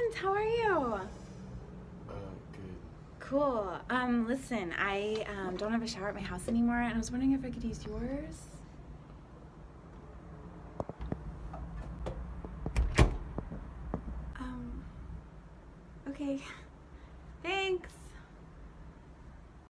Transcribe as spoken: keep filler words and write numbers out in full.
Brent, how are you? Uh, good. Cool. Um, listen, I um, don't have a shower at my house anymore, and I was wondering if I could use yours. Um, okay. Thanks.